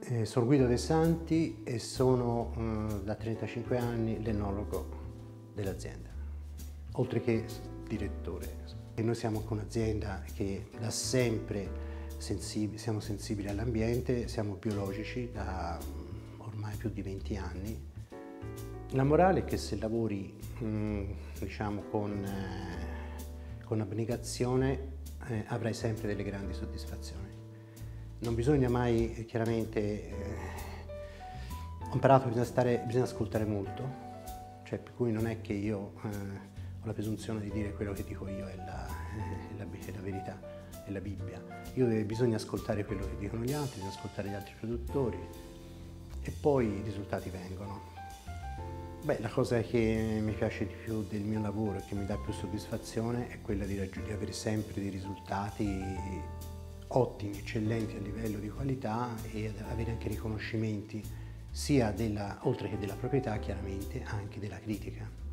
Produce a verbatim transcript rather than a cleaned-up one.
Eh, sono Guido De Santi e sono eh, da trentacinque anni l'enologo dell'azienda, oltre che direttore. E noi siamo un'azienda che da sempre sensib- siamo sensibili all'ambiente, siamo biologici da um, ormai più di venti anni. La morale è che se lavori mh, diciamo con, eh, con abnegazione eh, avrai sempre delle grandi soddisfazioni. Non bisogna mai, eh, chiaramente, eh, ho imparato che bisogna, stare, bisogna ascoltare molto, cioè per cui non è che io eh, ho la presunzione di dire quello che dico io è la, è la, è la verità, è la Bibbia. Io bisogna ascoltare quello che dicono gli altri, bisogna ascoltare gli altri produttori e poi i risultati vengono. Beh, la cosa che mi piace di più del mio lavoro e che mi dà più soddisfazione è quella di, di avere sempre dei risultati ottimi, eccellenti a livello di qualità e avere anche riconoscimenti sia della, oltre che della proprietà, chiaramente anche della critica.